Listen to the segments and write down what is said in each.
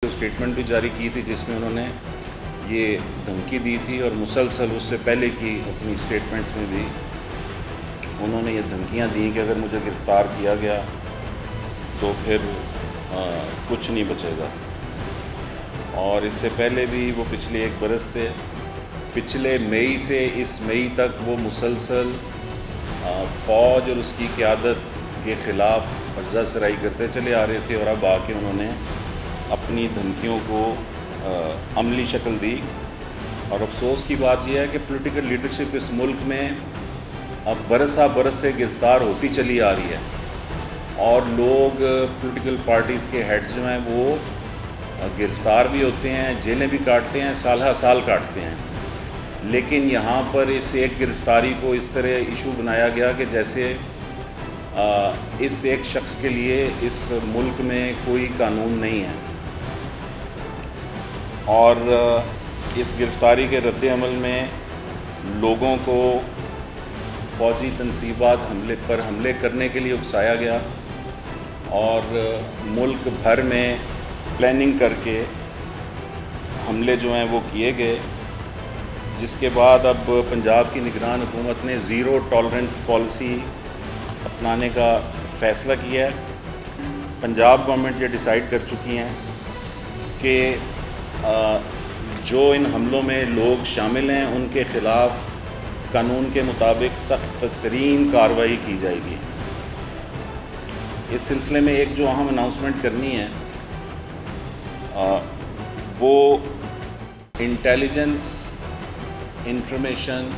Statement भी जारी की थी जिसमें उन्होंने ये धमकी दी थी, और मुसलसल उससे पहले की अपनी स्टेटमेंट्स में भी उन्होंने ये धमकियां दी कि अगर मुझे गिरफ़्तार किया गया तो फिर कुछ नहीं बचेगा। और इससे पहले भी वो पिछले 1 बरस से, पिछले मई से इस मई तक वो मुसलसल फ़ौज और उसकी क़यादत के ख़िलाफ़ अर्ज़ा सराई करते चले आ रहे थे, और अब आके उन्होंने अपनी धमकियों को अमली शक्ल दी। और अफसोस की बात यह है कि पॉलिटिकल लीडरशिप इस मुल्क में अब बरस से गिरफ़्तार होती चली आ रही है, और लोग पॉलिटिकल पार्टीज़ के हेड्स जो हैं वो गिरफ़्तार भी होते हैं, जेलें भी काटते हैं, साल काटते हैं। लेकिन यहाँ पर इस एक गिरफ़्तारी को इस तरह इशू बनाया गया कि जैसे इस एक शख्स के लिए इस मुल्क में कोई कानून नहीं है। और इस गिरफ़्तारी के रद्द-ए-अमल में लोगों को फ़ौजी तनसीबात हमले करने के लिए उकसाया गया, और मुल्क भर में प्लानिंग करके हमले जो हैं वो किए गए, जिसके बाद अब पंजाब की निगरान हुकूमत ने ज़ीरो टॉलरेंस पॉलिसी अपनाने का फ़ैसला किया है। पंजाब गवर्नमेंट ये डिसाइड कर चुकी हैं कि जो इन हमलों में लोग शामिल हैं उनके ख़िलाफ़ कानून के मुताबिक सख्त तरीन कार्रवाई की जाएगी। इस सिलसिले में एक जो अहम अनाउंसमेंट करनी है वो इंटेलिजेंस इंफॉर्मेशन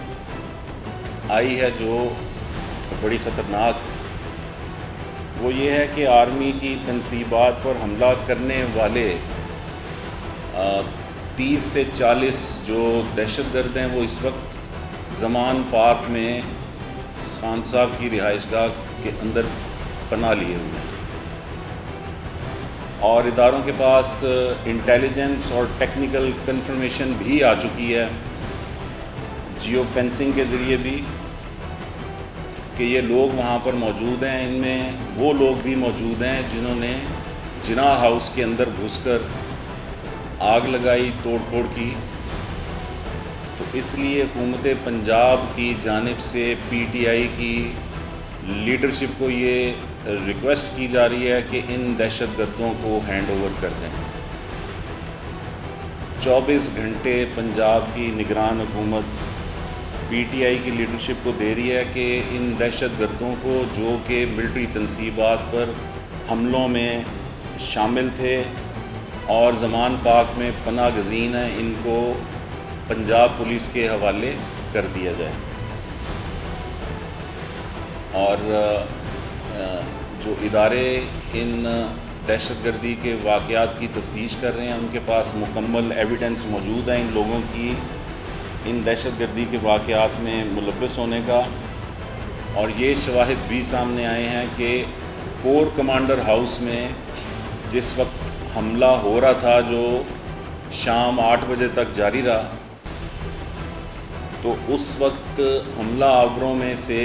आई है जो बड़ी ख़तरनाक। वो ये है कि आर्मी की तनसीबात पर हमला करने वाले 30 से 40 जो दहशतगर्द हैं वो इस वक्त ज़मान पार्क में खान साहब की रिहाइशगाह के अंदर पनाह लिए हुए हैं, और इदारों के पास इंटेलिजेंस और टेक्निकल कंफर्मेशन भी आ चुकी है जियो फेंसिंग के ज़रिए भी कि ये लोग वहाँ पर मौजूद हैं। इनमें वो लोग भी मौजूद हैं जिन्होंने जिनाह हाउस के अंदर घुसकर आग लगाई, तोड़ फोड़ की। तो इसलिए हुकूमत पंजाब की जानिब से PTI की लीडरशिप को ये रिक्वेस्ट की जा रही है कि इन दहशतगर्दों को हैंड ओवर कर दें। 24 घंटे पंजाब की निगरान हुकूमत PTI की लीडरशिप को दे रही है कि इन दहशतगर्दों को जो कि मिलिट्री तनसीबात पर हमलों में शामिल थे और ज़मान पाक में पनाह गज़ीन हैं, इनको पंजाब पुलिस के हवाले कर दिया जाए। और जो इदारे इन दहशतगर्दी के वाक़यात की तफ्तीश कर रहे हैं उनके पास मुकम्मल एविडेंस मौजूद है इन लोगों की इन दहशतगर्दी के वाक़यात में मुलव्वस होने का। और ये शवाहिद भी सामने आए हैं कि कोर कमांडर हाउस में जिस वक्त हमला हो रहा था, जो शाम 8 बजे तक जारी रहा, तो उस वक्त हमला आवरों में से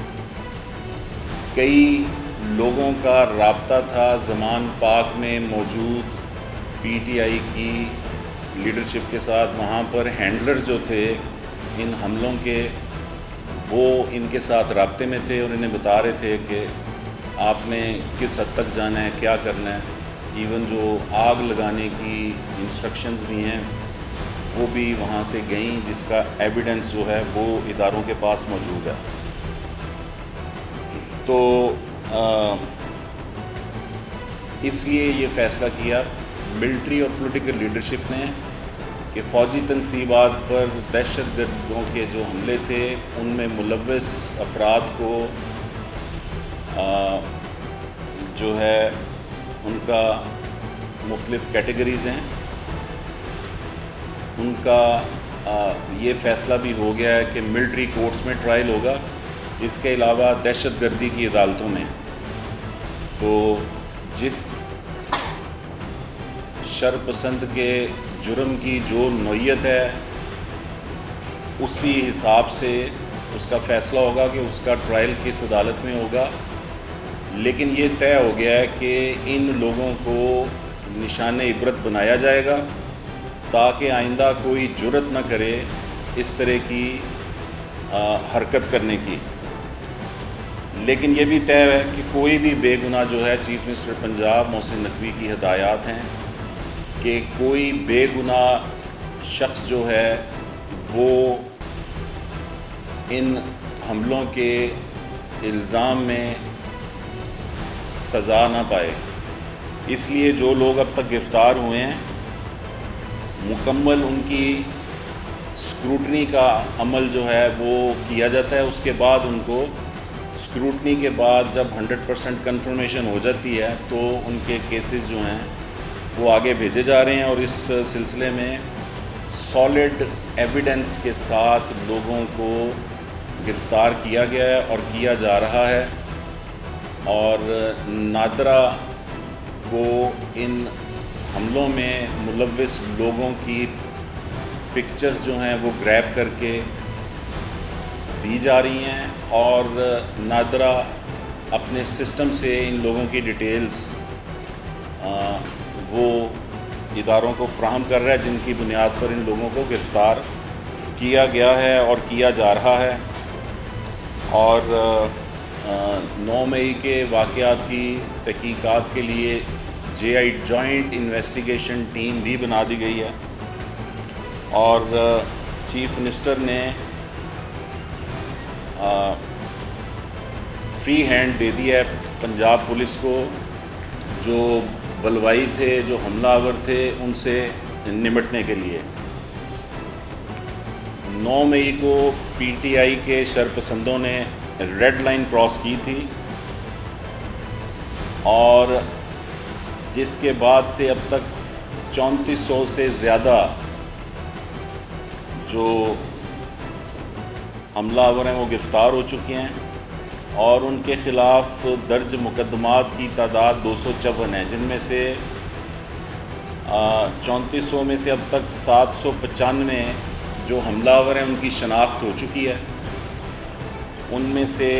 कई लोगों का राब्ता था ज़मान पाक में मौजूद PTI की लीडरशिप के साथ। वहाँ पर हैंडलर जो थे इन हमलों के, वो इनके साथ राब्ते में थे और इन्हें बता रहे थे कि आपने किस हद तक जाना है, क्या करना है। इवन जो आग लगाने की इंस्ट्रक्शंस भी हैं वो भी वहाँ से गई, जिसका एविडेंस जो है वो इदारों के पास मौजूद है। तो इसलिए ये फ़ैसला किया मिलिट्री और पॉलिटिकल लीडरशिप ने कि फ़ौजी तनसीबात पर दहशतगर्दों के जो हमले थे उनमें मुलव्वस अफराद को जो है उनका मुख्तलिफ़ कैटेगरीज़ हैं, उनका ये फ़ैसला भी हो गया है कि मिलिट्री कोर्ट्स में ट्रायल होगा। इसके अलावा दहशतगर्दी की अदालतों में तो जिस शरपसंद के जुर्म की जो नौइयत है उसी हिसाब से उसका फ़ैसला होगा कि उसका ट्रायल किस अदालत में होगा। लेकिन ये तय हो गया है कि इन लोगों को निशान इबरत बनाया जाएगा ताकि आइंदा कोई जुर्रत न करे इस तरह की हरकत करने की। लेकिन ये भी तय है कि कोई भी बेगुनाह जो है, चीफ मिनिस्टर पंजाब मोहसिन नकवी की हदायत हैं कि कोई बेगुनाह शख्स जो है वो इन हमलों के इल्ज़ाम में सज़ा ना पाए। इसलिए जो लोग अब तक गिरफ़्तार हुए हैं, मुकम्मल उनकी स्क्रूटनी का अमल जो है वो किया जाता है। उसके बाद उनको स्क्रूटनी के बाद जब 100% कन्फर्मेशन हो जाती है तो उनके केसेस जो हैं वो आगे भेजे जा रहे हैं और इस सिलसिले में सॉलिड एविडेंस के साथ लोगों को गिरफ़्तार किया गया है और किया जा रहा है। और नादरा को इन हमलों में मुलव्विस लोगों की पिक्चर्स जो हैं वो ग्रैब करके दी जा रही हैं और नादरा अपने सिस्टम से इन लोगों की डिटेल्स वो इदारों को फ्राहम कर रहा है, जिनकी बुनियाद पर इन लोगों को गिरफ़्तार किया गया है और किया जा रहा है। और 9 मई के वाक़यात की तहकीकात के लिए JI जॉइंट इन्वेस्टिगेशन टीम भी बना दी गई है और चीफ मिनिस्टर ने फ्री हैंड दे दिया है पंजाब पुलिस को, जो बलवाई थे, जो हमलावर थे, उनसे निपटने के लिए। 9 मई को PTI के शरपसंदों ने रेड लाइन क्रॉस की थी और जिसके बाद से अब तक 3400 से ज़्यादा जो हमलावर हैं वो गिरफ़्तार हो चुके हैं और उनके ख़िलाफ़ दर्ज मुकदमात की तादाद 254 है, जिनमें से 3400 में से अब तक 795 जो हमलावर हैं उनकी शनाख्त हो चुकी है। उनमें से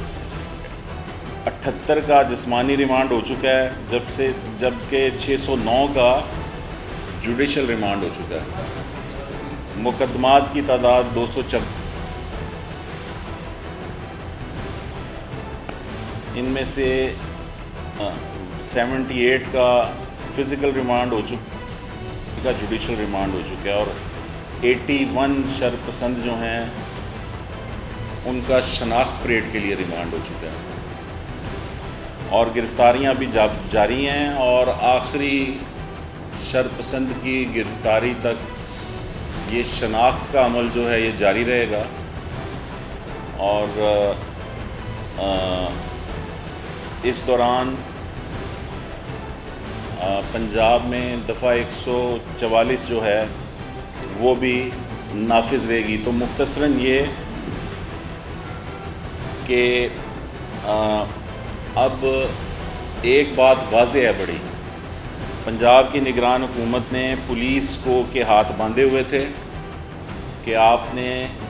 78 का जिस्मानी रिमांड हो चुका है, जबकि 609 का जुडिशल रिमांड हो चुका है। मुकदमात की तादाद 254, इनमें से 78 का फ़िज़िकल रिमांड हो चुका, जुडिशल रिमांड हो चुका है और 81 शरपसंद जो हैं उनका शनाख्त परेड के लिए रिमांड हो चुका है और गिरफ़्तारियाँ भी जारी हैं और आखिरी शरपसंद की गिरफ़्तारी तक ये शनाख्त का अमल जो है ये जारी रहेगा। और इस दौरान पंजाब में दफ़ा 144 जो है वो भी नाफिज रहेगी। तो मुख्तसरन ये कि अब एक बात वाज़ेह है बड़ी, पंजाब की निगरान हुकूमत ने पुलिस को के हाथ बांधे हुए थे कि आपने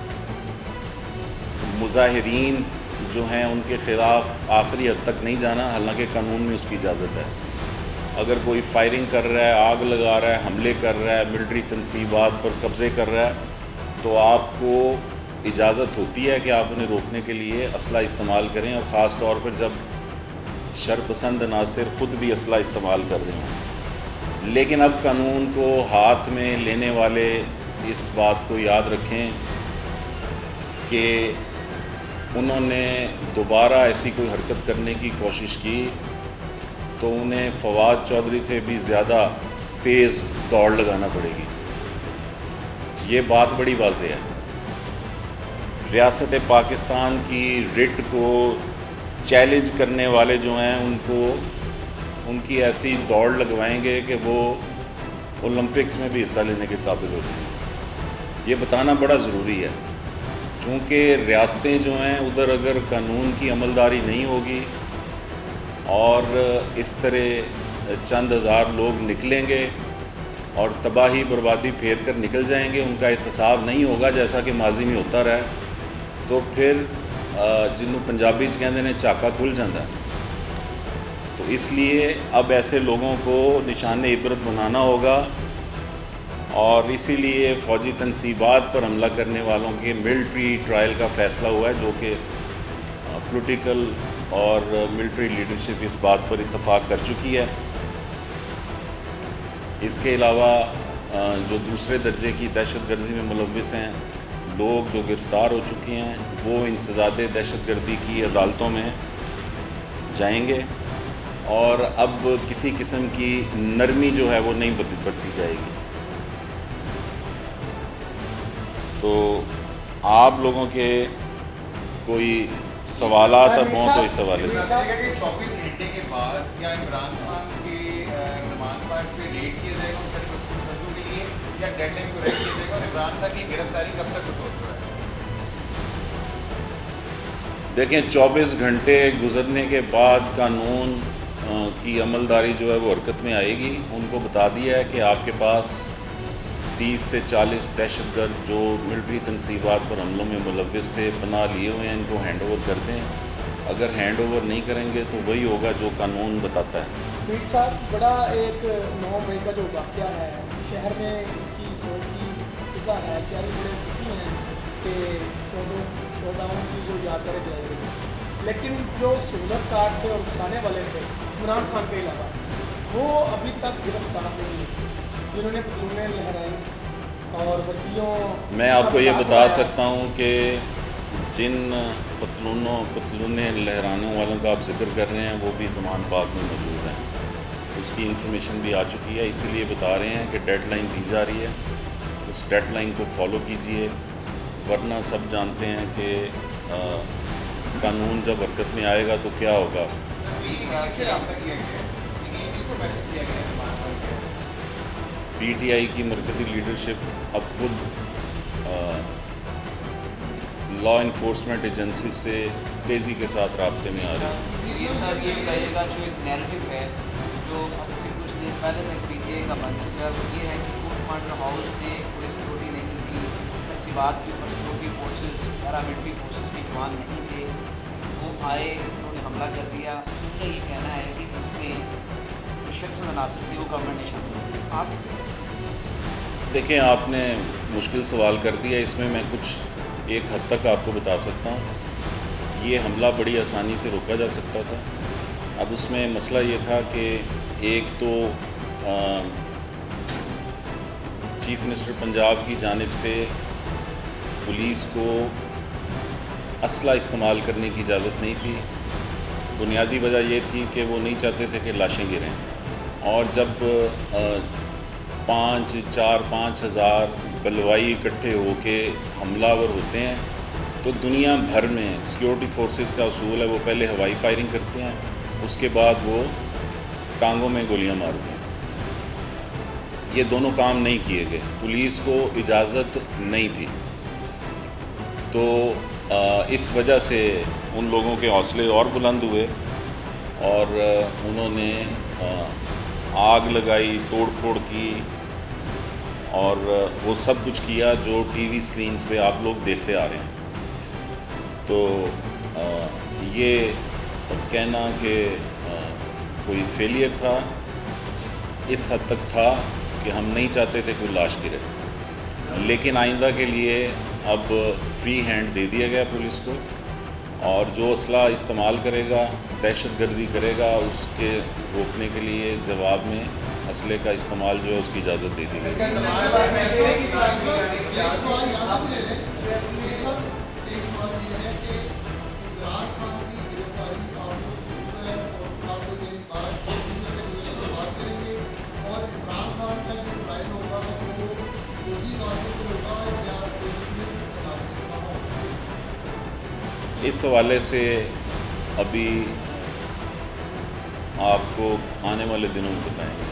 मुजाहिरीन जो हैं उनके ख़िलाफ़ आखिरी हद तक नहीं जाना, हालांकि कानून में उसकी इजाज़त है। अगर कोई फायरिंग कर रहा है, आग लगा रहा है, हमले कर रहा है, मिलिट्री तनसीबात पर कब्ज़े कर रहा है, तो आपको इजाज़त होती है कि आप उन्हें रोकने के लिए असला इस्तेमाल करें, और ख़ास तौर पर जब शरपसंद अनासर ख़ुद भी असला इस्तेमाल कर रहे हों। लेकिन अब कानून को हाथ में लेने वाले इस बात को याद रखें कि उन्होंने दोबारा ऐसी कोई हरकत करने की कोशिश की तो उन्हें फवाद चौधरी से भी ज़्यादा तेज़ दौड़ लगाना पड़ेगी। ये बात बड़ी वाज़ेह है। रियासत पाकिस्तान की रिट को चैलेंज करने वाले जो हैं उनको उनकी ऐसी दौड़ लगवाएंगे कि वो ओलंपिक्स में भी हिस्सा लेने के काबिल हो जाएंगे। ये बताना बड़ा ज़रूरी है, चूँकि रियासतें जो हैं उधर अगर कानून की अमलदारी नहीं होगी और इस तरह चंद हज़ार लोग निकलेंगे और तबाही बर्बादी फेर कर निकल जाएंगे, उनका एहतसाब नहीं होगा जैसा कि माजी में होता रहा, तो फिर जिन्होंने पंजाबी कहते हैं झाका खुल जाता है। तो इसलिए अब ऐसे लोगों को निशान इबरत बनाना होगा और इसीलिए फ़ौजी तनसीबात पर हमला करने वालों के मिलिट्री ट्रायल का फ़ैसला हुआ है, जो कि पॉलिटिकल और मिलिट्री लीडरशिप इस बात पर इत्तफाक कर चुकी है। इसके अलावा जो दूसरे दर्जे की दहशतगर्दी में मुलव्विस हैं लोग जो गिरफ़्तार हो चुके हैं, वो इंसदाद दहशतगर्दी की अदालतों में जाएंगे और अब किसी किस्म की नरमी जो है वो नहीं बढ़ती जाएगी। तो आप लोगों के कोई सवालात अब हों तो इस हवाले से। 24 घंटे के बाद क्या इमरान खान के जमानत पे रेड किया जाएगा उन शख्सों के लिए, या डेडलाइन को रेड किया जाएगा और इमरान खान की गिरफ्तारी कब तक हो रहा है? देखें, 24 घंटे गुजरने के बाद कानून की अमलदारी जो है वो हरकत में आएगी। उनको बता दिया है कि आपके पास 30 से 40 दहशतगर्द जो मिलिट्री तनसीबात पर हमलों में मुलव्विस थे पनाह लिए हुए हैं, इनको हैंड ओवर कर दें। अगर हैंड ओवर नहीं करेंगे तो वही होगा जो कानून बताता है। मीर साहब, बड़ा एक 9 मई का जो वाक़या है शहर में, इसकी सोच की फिजा है क्या बड़े दुखी हैं कि शोदाओं की जो याद करे जाएगी, लेकिन जो सूरत काट थे और उकसाने वाले थे इमरान खान के अलावा, वो अभी तक गिरफ्तार नहीं हुए, जिन्होंने पतलूनें लहराई और वर्दियों। मैं आपको ये बता सकता हूँ कि जिन पतलूनें लहराने वालों का आप जिक्र कर रहे हैं वो भी ज़मान पाक में मौजूद हैं। उसकी इंफॉर्मेशन भी आ चुकी है, इसीलिए बता रहे हैं कि डेडलाइन दी जा रही है, उस डेडलाइन को फॉलो कीजिए, वरना सब जानते हैं कि कानून जब हरकत में आएगा तो क्या होगा। PTI की मरकज़ी लीडरशिप अब खुद लॉ इन्फोर्समेंट एजेंसी से तेज़ी के साथ राब्ते में आ रही है। ये सर ये बताइएगा, जो एक नैरेटिव है जो अब से कुछ देर पहले तक PTI का बन चुका है, वो ये है कि कोर्ट कमांडर हाउस में कोई सिक्योरिटी नहीं थी, तनसीबात के ऊपर सिक्योरिटी फोर्सेस, पैरामिलिट्री फोर्सेस के जवान नहीं थे, वो आए, उन्होंने हमला कर दिया। उनका ये कहना है कि इसमें जो शख्स मुनासिब थी वो गवर्नमेंट ने शामिल की। आप देखें, आपने मुश्किल सवाल कर दिया। इसमें मैं कुछ एक हद तक आपको बता सकता हूँ। ये हमला बड़ी आसानी से रोका जा सकता था। अब उसमें मसला ये था कि एक तो चीफ़ मिनिस्टर पंजाब की जानिब से पुलिस को असला इस्तेमाल करने की इजाज़त नहीं थी। बुनियादी वजह ये थी कि वो नहीं चाहते थे कि लाशें गिरें, और जब 5-4-5 हज़ार बलवाई इकट्ठे होके हमलावर होते हैं तो दुनिया भर में सिक्योरिटी फोर्सेस का असूल है वो पहले हवाई फायरिंग करते हैं, उसके बाद वो टांगों में गोलियां मारते हैं। ये दोनों काम नहीं किए गए, पुलिस को इजाज़त नहीं थी। तो इस वजह से उन लोगों के हौसले और बुलंद हुए और उन्होंने आग लगाई, तोड़ फोड़ की और वो सब कुछ किया जो टीवी स्क्रीन्स पे आप लोग देखते आ रहे हैं। तो ये कहना कि कोई फेलियर था इस हद तक था कि हम नहीं चाहते थे कोई लाश गिरे, लेकिन आइंदा के लिए अब फ्री हैंड दे दिया गया पुलिस को, और जो असला इस्तेमाल करेगा, दहशतगर्दी करेगा, उसके रोकने के लिए जवाब में असले का इस्तेमाल जो है उसकी इजाज़त दे दी गई। इस हवाले से अभी आपको आने वाले दिनों में बताएंगे।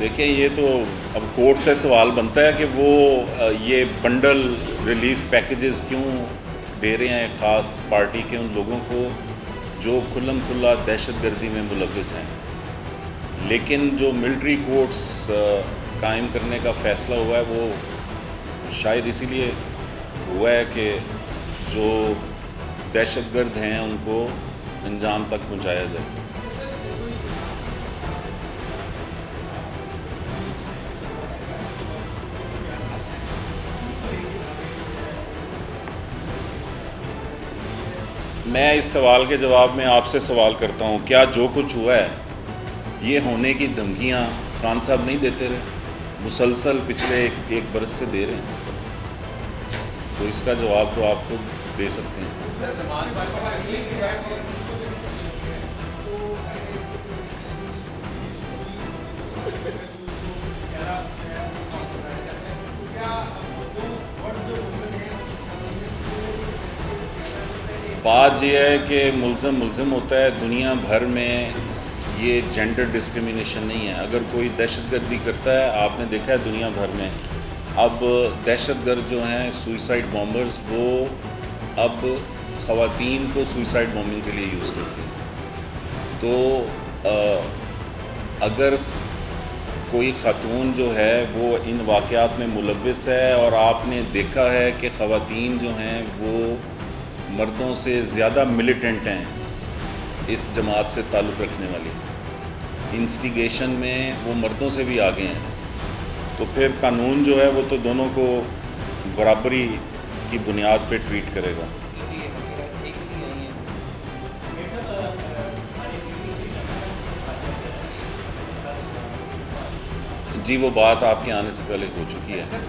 देखिए, ये तो अब कोर्ट से सवाल बनता है कि वो ये बंडल रिलीफ पैकेजेस क्यों दे रहे हैं ख़ास पार्टी के उन लोगों को जो खुल्लम खुल्ला दहशतगर्दी में मुलव्विस हैं। लेकिन जो मिलिट्री कोर्ट्स कायम करने का फ़ैसला हुआ है वो शायद इसीलिए हुआ है कि जो दहशतगर्द हैं उनको अंजाम तक पहुंचाया जाए। मैं इस सवाल के जवाब में आपसे सवाल करता हूँ, क्या जो कुछ हुआ है ये होने की धमकियाँ खान साहब नहीं देते रहे? मुसलसल पिछले एक बरस से दे रहे हैं, तो इसका जवाब तो आप खुद दे सकते हैं। बात यह है कि मुल्ज़िम होता है। दुनिया भर में ये जेंडर डिस्क्रिमिनेशन नहीं है। अगर कोई दहशतगर्दी करता है, आपने देखा है दुनिया भर में अब दहशतगर्द जो हैं सुइसाइड बॉम्बर्स, वो अब ख़वातीन को सुइसाइड बॉम्बिंग के लिए यूज़ करती हैं। तो अगर कोई ख़ातून जो है वो इन वाक़यात में मुलव्विस है और आपने देखा है कि ख़वातीन जो हैं वो मर्दों से ज़्यादा मिलिटेंट हैं इस जमात से ताल्लुक़ रखने वाली, इंस्टिगेशन में वो मर्दों से भी आगे हैं, तो फिर कानून जो है वो तो दोनों को बराबरी की बुनियाद पे ट्रीट करेगा। जी, वो बात आपके आने से पहले हो चुकी है।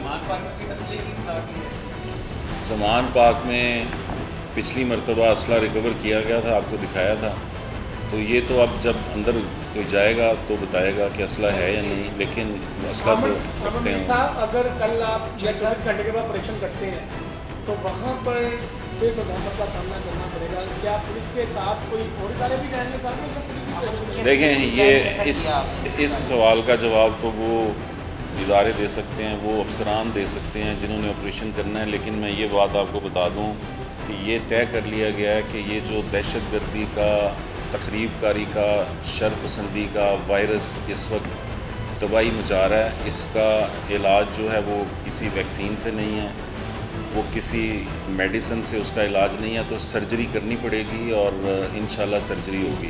ज़मान पाक में पिछली मरतबा असला रिकवर किया गया था, आपको दिखाया था। तो ये तो अब जब अंदर कोई जाएगा तो बताएगा कि असला है या नहीं, लेकिन असला तो रखते हैं। अगर कल आप 24 घंटे के बाद परीक्षण करते हैं तो वहाँ पर कोई प्रधानमंत्री का सामना करना पड़ेगा, क्या पुलिस के साथ कोई और इदारे भी जाएंगे साथ में? देखें, ये इस सवाल का जवाब तो वो इदारे दे सकते हैं, वो अफसरान दे सकते हैं जिन्होंने ऑपरेशन करना है। लेकिन मैं ये बात आपको बता दूं कि ये तय कर लिया गया है कि ये जो दहशतगर्दी का, तखरीबकारी का, शरपसंदी का वायरस इस वक्त तबाही मचा रहा है, इसका इलाज जो है वो किसी वैक्सीन से नहीं है, वो किसी मेडिसिन से उसका इलाज नहीं है। तो सर्जरी करनी पड़ेगी और इंशाल्लाह सर्जरी होगी।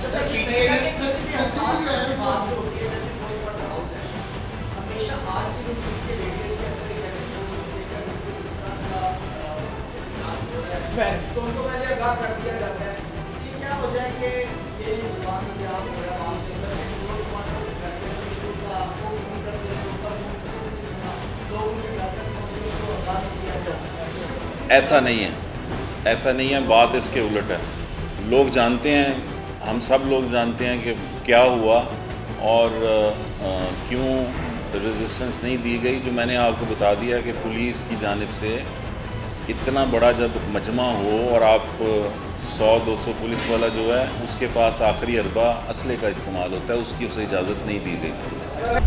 तो उनको पहले आगाह कर दिया जाता है कि क्या हो जाए कि ये जुबान से आप हो रहा बात करते हैं, वो टमाटर करते हैं, उनका आपको फोन करते हैं, उनका फोन किसी ने नहीं सुना, तो उनके घर तक पहुंचे उसको आगाह किया जाए। ऐसा नहीं है, ऐसा नहीं है। बात इसके उलट है। लोग जानते हैं, हम सब लोग जानते हैं कि क्या हुआ और क्यों रेजिस्टेंस नहीं दी गई। जो मैंने आपको बता दिया कि पुलिस की जानिब से इतना बड़ा जब मजमा हो और आप 100-200 पुलिस वाला जो है उसके पास आखिरी अरबा असले का इस्तेमाल होता है, उसकी उसे इजाज़त नहीं दी गई थी।